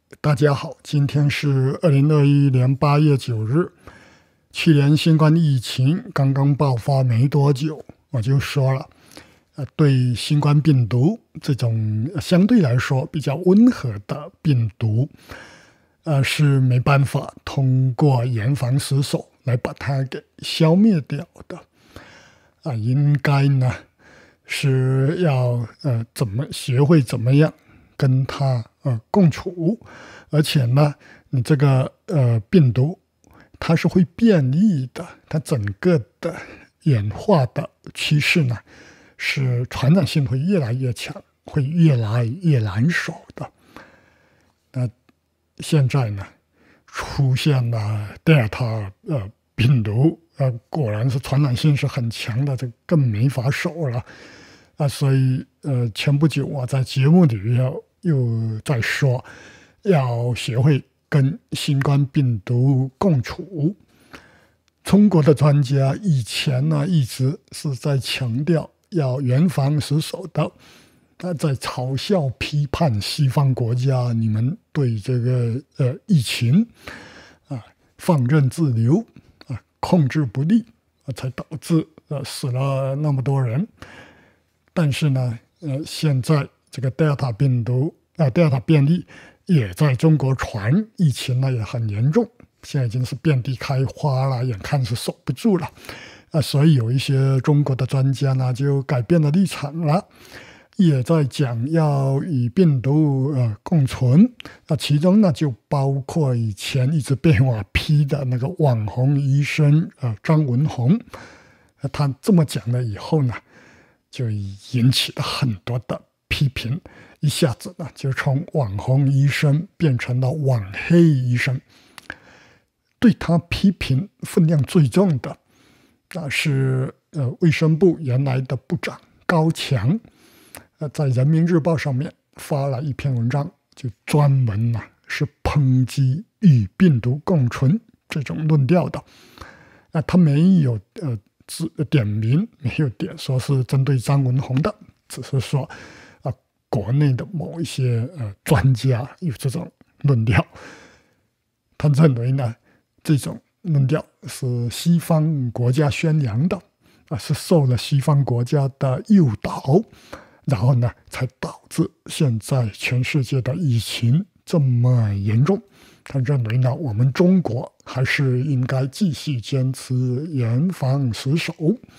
大家好，今天是2021年8月9日。去年新冠疫情刚刚爆发没多久，我就说了，对新冠病毒这种相对来说比较温和的病毒，是没办法通过严防死守来把它给消灭掉的。应该呢是要学会怎么样跟它共处，而且呢，你这个病毒它是会变异的，它整个的演化的趋势呢是传染性会越来越强，会越来越难守的。那现在呢出现了德尔塔病毒，果然是传染性是很强的，这更没法守了所以前不久我在节目里又在说，要学会跟新冠病毒共处。中国的专家以前呢一直是在强调要严防死守的，在嘲笑批判西方国家，你们对这个疫情放任自流控制不力才导致死了那么多人。但是呢现在这个德尔塔病毒德尔塔变异也在中国传，疫情呢也很严重，现在已经是遍地开花了，眼看是守不住了所以有一些中国的专家呢就改变了立场了，也在讲要与病毒共存。其中呢就包括以前一直被我批的那个网红医生张文宏，他这么讲了以后呢，就引起了很多的批评，一下子呢就从网红医生变成了网黑医生。对他批评分量最重的是卫生部原来的部长高强，在人民日报上面发了一篇文章，就专门是抨击与病毒共存这种论调的。他没有点名，没有点说是针对张文宏的，只是说国内的某一些专家有这种论调。他认为呢这种论调是西方国家宣扬的是受了西方国家的诱导，然后呢才导致现在全世界的疫情这么严重。他认为呢我们中国还是应该继续坚持严防死守。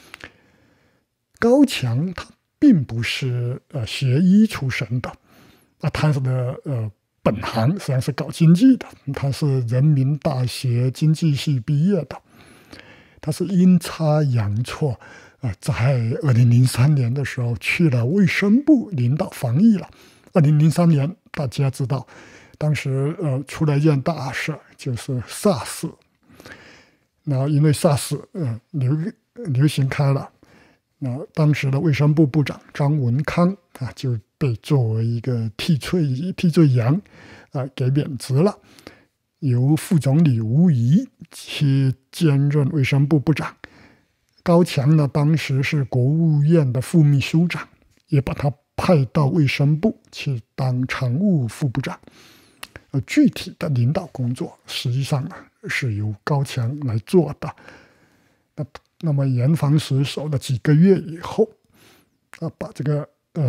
高强他并不是学医出身的他的本行实际上是搞经济的，他是人民大学经济系毕业的。他是阴差阳错在2003年的时候去了卫生部领导防疫了。2003年大家知道当时出了一件大事，就是 SARS。 然后因为 SARS 流行开了，那当时的卫生部部长张文康就被作为一个替罪羊给免职了，由副总理吴仪去兼任卫生部部长。高强呢当时是国务院的副秘书长，也把他派到卫生部去当常务副部长。具体的领导工作实际上是由高强来做的。那么严防死守的几个月以后把这个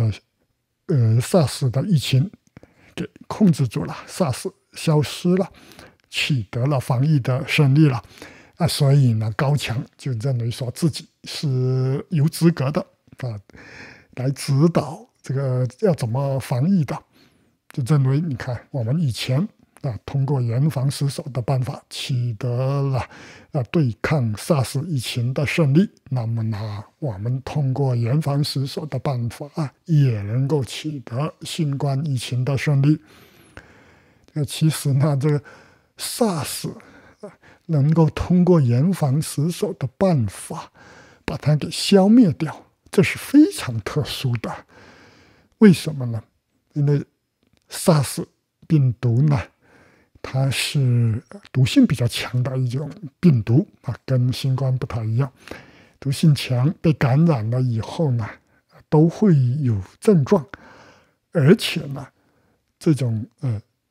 SARS 的疫情给控制住了， SARS 消失了，取得了防疫的胜利了所以呢高强就认为说自己是有资格的来指导这个要怎么防疫的。就认为你看我们以前通过严防死守的办法取得了对抗 SARS 疫情的胜利，那么呢我们通过严防死守的办法也能够取得新冠疫情的胜利。其实呢这个 SARS 能够通过严防死守的办法把它给消灭掉，这是非常特殊的。为什么呢？因为SARS 病毒呢它是毒性比较强的一种病毒跟新冠不太一样，毒性强，被感染了以后呢都会有症状，而且呢这种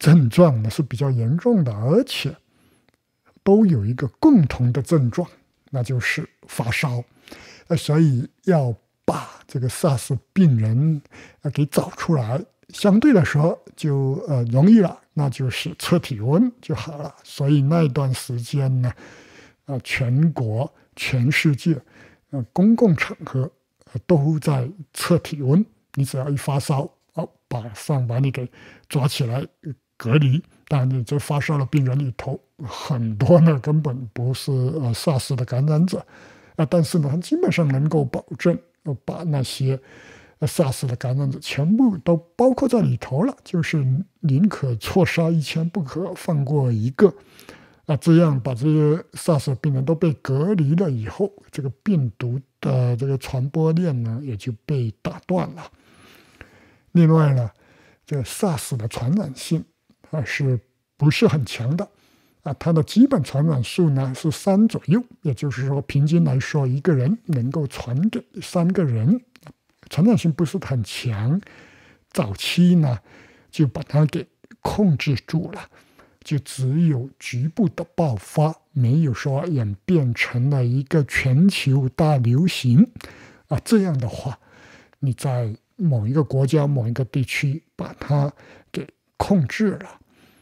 症状呢是比较严重的，而且都有一个共同的症状，那就是发烧。所以要把这个 SARS 病人给找出来，相对来说就容易了，那就是测体温就好了。所以那段时间呢，全国、全世界，公共场合都在测体温。你只要一发烧，马上把你给抓起来隔离。但你这发烧的病人里头，很多呢根本不是SARS 的感染者，但是呢，他基本上能够保证把那些SARS 的感染者全部都包括在里头了，就是宁可错杀1000，不可放过一个。这样把这些 SARS 病人都被隔离了以后，这个病毒的这个传播链呢也就被打断了。另外呢，这个 SARS 的传染性是不是很强的？它的基本传染数呢是3左右，也就是说，平均来说，一个人能够传给3个人，传染性不是很强。早期呢，就把它给控制住了，就只有局部的爆发，没有说演变成了一个全球大流行。这样的话，你在某一个国家、某一个地区把它给控制了，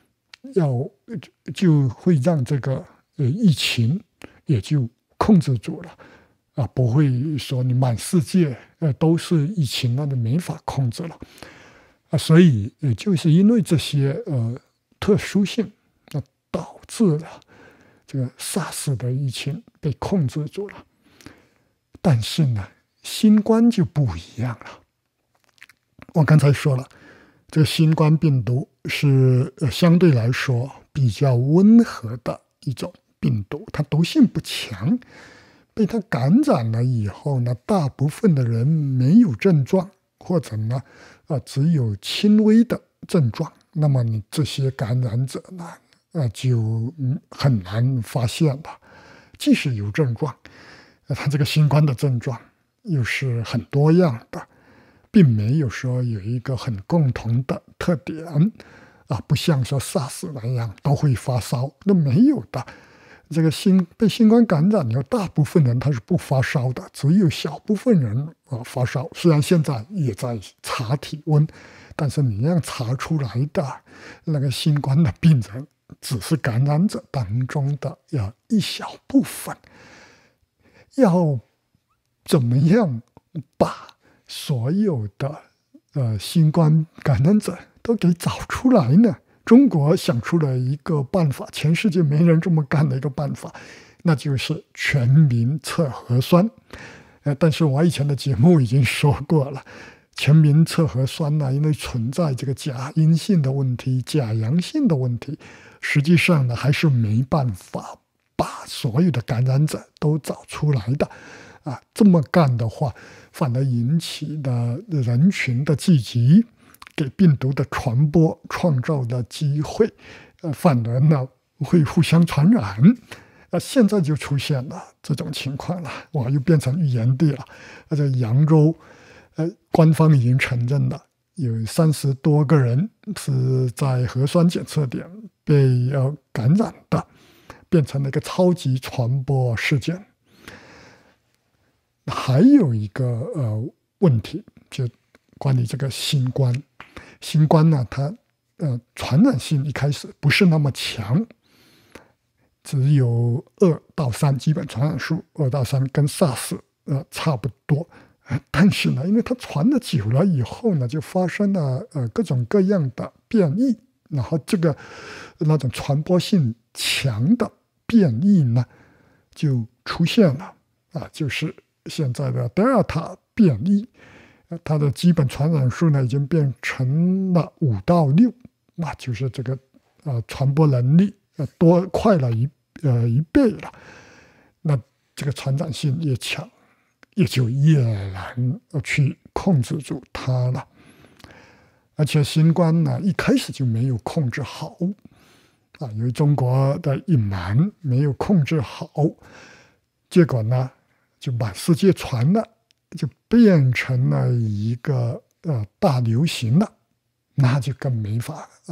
就会让这个疫情也就控制住了，不会说你满世界都是疫情，那就没法控制了。所以就是因为这些特殊性，导致了这个 SARS 的疫情被控制住了。但是呢，新冠就不一样了。我刚才说了，这个新冠病毒是相对来说比较温和的一种病毒，它毒性不强。被它感染了以后呢，大部分的人没有症状，或者呢，只有轻微的症状。那么你这些感染者呢，就很难发现了。即使有症状，它这个新冠的症状又是很多样的，并没有说有一个很共同的特点不像说 SARS 那样都会发烧，那没有的。这个被新冠感染以后，大部分人他是不发烧的，只有小部分人发烧。虽然现在也在查体温，但是你要查出来的那个新冠的病人，只是感染者当中的一小部分。要怎么样把所有的新冠感染者都给找出来呢？中国想出了一个办法，全世界没人这么干的一个办法，那就是全民测核酸。但是我以前的节目已经说过了，全民测核酸呢，因为存在这个假阴性的问题、假阳性的问题，实际上呢还是没办法把所有的感染者都找出来的。这么干的话，反而引起的人群的聚集，给病毒的传播创造的机会，反而呢会互相传染。现在就出现了这种情况了，又变成预言帝了。在扬州，官方已经承认了，有30多个人是在核酸检测点被感染的，变成了一个超级传播事件。还有一个问题，就关于这个新冠。新冠呢，它传染性一开始不是那么强，只有2到3，基本传染数2到3，跟 SARS 差不多。但是呢，因为它传的久了以后呢，就发生了各种各样的变异，然后那种传播性强的变异呢，就出现了就是现在的德尔塔变异。它的基本传染数呢已经变成了5到6，就是这个传播能力快了一倍了。那这个传染性越强，也就越难去控制住它了。而且新冠呢一开始就没有控制好由于中国的隐瞒没有控制好，结果呢就满世界传了。就变成了一个大流行了，那就更没法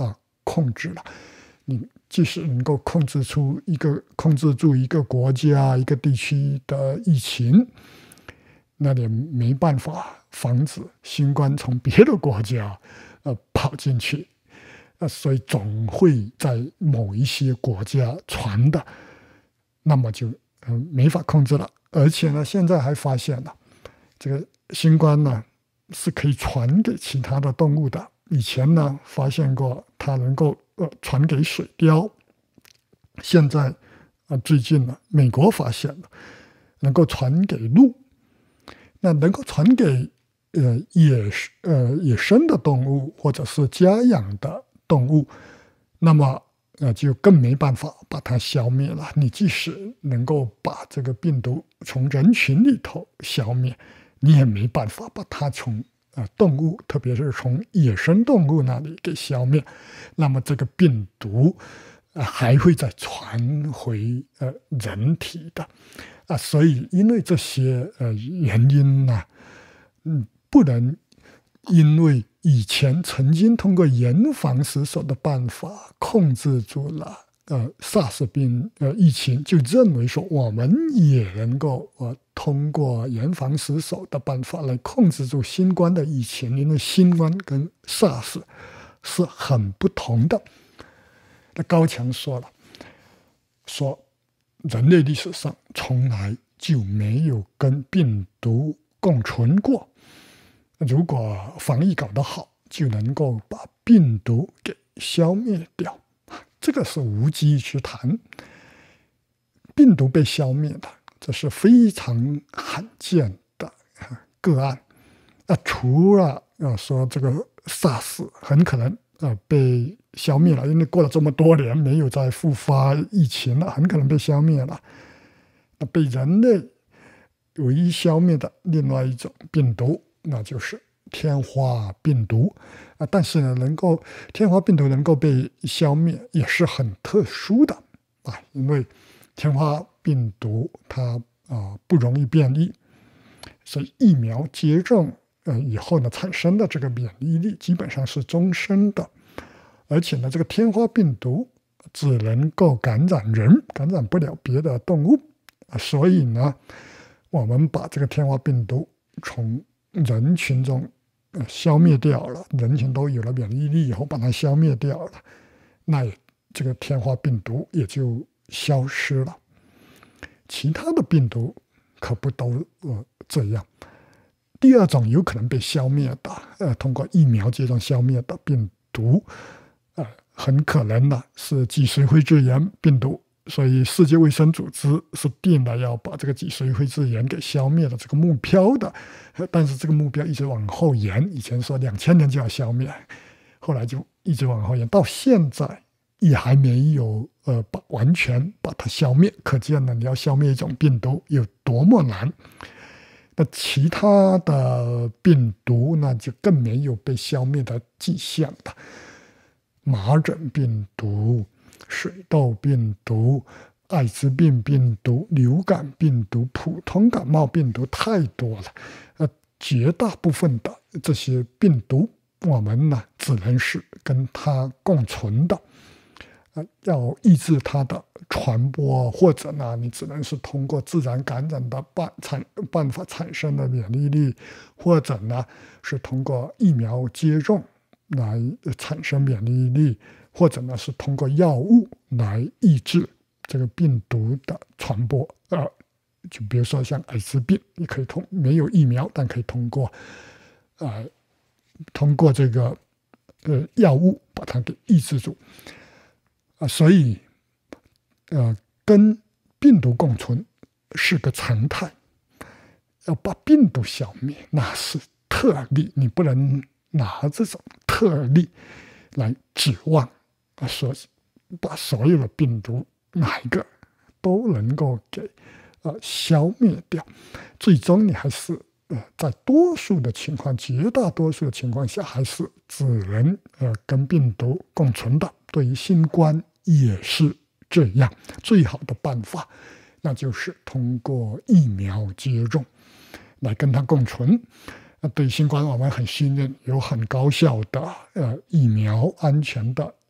控制了。你即使能够控制住一个国家、一个地区的疫情，那也没办法防止新冠从别的国家跑进去，所以总会在某一些国家传的，那么就没法控制了。而且呢，现在还发现了这个新冠呢是可以传给其他的动物的。以前呢发现过它能够传给水貂，现在最近呢美国发现了能够传给鹿。那能够传给野生的动物或者是家养的动物，那么就更没办法把它消灭了。你即使能够把这个病毒从人群里头消灭，你也没办法把它从动物，特别是从野生动物那里给消灭。那么这个病毒还会再传回人体的。所以因为这些原因呢，不能因为以前曾经通过严防死守的办法控制住了SARS 病疫情，就认为说我们也能够通过严防死守的办法来控制住新冠的疫情。因为新冠跟 SARS 是很不同的。那高强说了，说人类历史上从来就没有跟病毒共存过。如果防疫搞得好，就能够把病毒给消灭掉，这个是无稽之谈。病毒被消灭的，这是非常罕见的个案。除了说这个 SARS 很可能被消灭了，因为过了这么多年没有再复发疫情了，很可能被消灭了。被人类唯一消灭的另外一种病毒，那就是天花病毒。但是呢，天花病毒能够被消灭也是很特殊的因为天花病毒它不容易变异，所以疫苗接种以后呢产生的这个免疫力基本上是终身的。而且呢，这个天花病毒只能够感染人，感染不了别的动物。所以呢，我们把这个天花病毒从人群中消灭掉了，人群都有了免疫力以后把它消灭掉了，那这个天花病毒也就消失了。其他的病毒可不都这样。第二种有可能被消灭的，通过疫苗接种消灭的病毒，很可能呢是脊髓灰质炎病毒。所以世界卫生组织是定了要把这个脊髓灰质炎给消灭的这个目标的，但是这个目标一直往后延。以前说2000年就要消灭，后来就一直往后延，到现在也还没有完全把它消灭。可见呢，你要消灭一种病毒有多么难。那其他的病毒呢，就更没有被消灭的迹象了。麻疹病毒、水痘病毒、艾滋病病毒、流感病毒、普通感冒病毒太多了。绝大部分的这些病毒，我们呢只能是跟它共存的。要抑制它的传播，或者呢，你只能是通过自然感染的办法产生的免疫力，或者呢是通过疫苗接种来产生免疫力，或者呢是通过药物来抑制这个病毒的传播。就比如说像艾滋病，你可以没有疫苗，但可以通过这个药物把它给抑制住。所以跟病毒共存是个常态。要把病毒消灭，那是特例，你不能拿这种特例来指望说把所有的病毒哪一个都能够给消灭掉。最终你还是在多数的情况，绝大多数的情况下，还是只能跟病毒共存的。对于新冠也是这样。最好的办法，那就是通过疫苗接种来跟它共存。对新冠我们很信任，有很高效的疫苗，安全的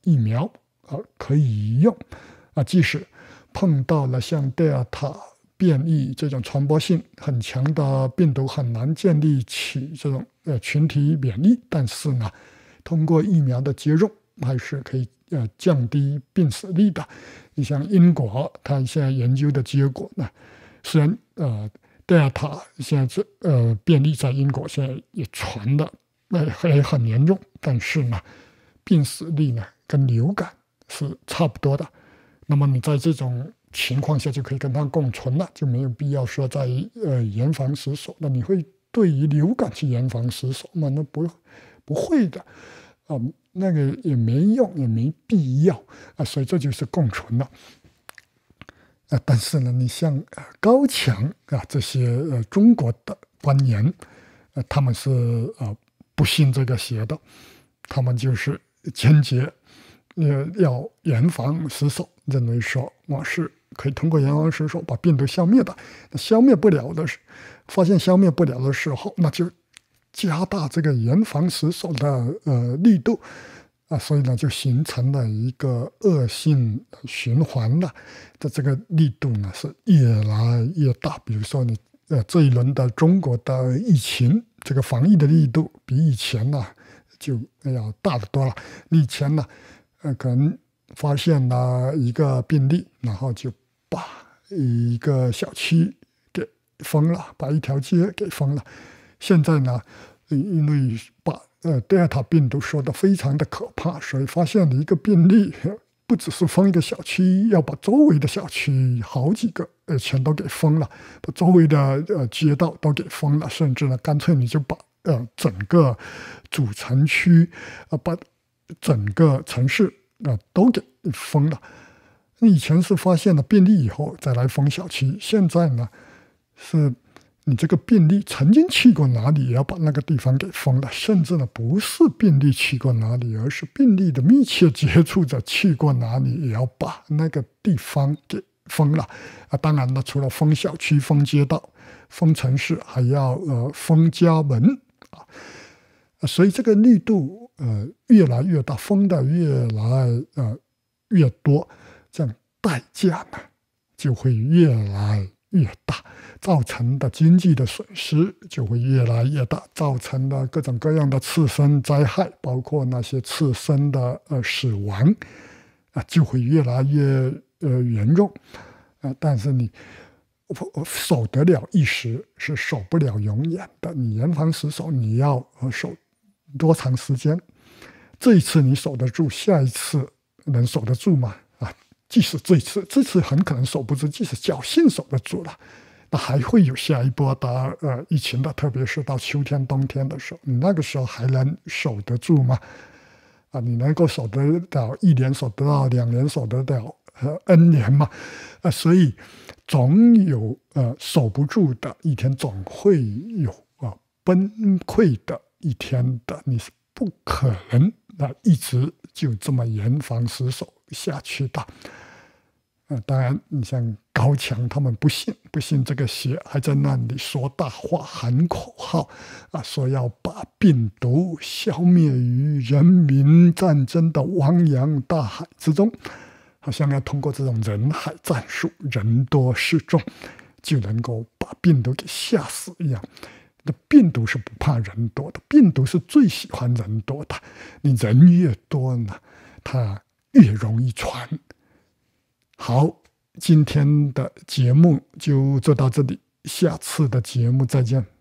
疫苗可以用即使碰到了像德尔塔变异这种传播性很强的病毒，很难建立起这种群体免疫，但是呢，通过疫苗的接种还是可以降低病死率的。你像英国，它现在研究的结果呢，虽然德尔塔现在变异在英国现在也传的也很严重，但是呢，病死率呢跟流感是差不多的。那么你在这种情况下就可以跟它共存了，就没有必要说在严防死守。那你会对于流感去严防死守吗？那不会的那个也没用，也没必要所以这就是共存了。但是呢，你像高墙这些中国的官员他们是不信这个邪的，他们就是坚决要严防死守，认为说我是可以通过严防死守把病毒消灭的。消灭不了的发现消灭不了的时候，那就加大这个严防死守的力度所以呢，就形成了一个恶性循环了。这个力度呢是越来越大。比如说你这一轮的中国的疫情，这个防疫的力度比以前呢就要大得多了。以前呢可能发现了一个病例，然后就把一个小区给封了，把一条街给封了。现在呢，因为把德尔塔病毒说的非常的可怕，所以发现了一个病例，不只是封一个小区，要把周围的小区好几个全都给封了，把周围的街道都给封了，甚至呢，干脆你就把整个主城区把整个城市都给封了。以前是发现了病例以后再来封小区，现在呢是你这个病例曾经去过哪里，也要把那个地方给封了。甚至呢，不是病例去过哪里，而是病例的密切接触者去过哪里，也要把那个地方给封了当然了，除了封小区、封街道、封城市，还要封家门所以这个力度越来越大，封的越来越多，这样代价呢就会越来越大，造成的经济的损失就会越来越大，造成的各种各样的次生灾害，包括那些次生的死亡就会越来越严重但是你守得了一时，是守不了永远的。你严防死守，你要守多长时间？这一次你守得住，下一次能守得住吗？即使这次很可能守不住，即使侥幸守得住了，那还会有下一波的疫情的，特别是到秋天、冬天的时候，你那个时候还能守得住吗？你能够守得了1年，守得到2年，守得了N 年吗？所以总有守不住的一天，总会有崩溃的一天的。你是不可能一直就这么严防死守下去的当然你像高墙他们不信这个邪，还在那里说大话喊口号说要把病毒消灭于人民战争的汪洋大海之中，好像要通过这种人海战术，人多势众就能够把病毒给吓死一样。那病毒是不怕人多的，病毒是最喜欢人多的，你人越多呢，它越容易传。好，今天的节目就做到这里，下次的节目再见。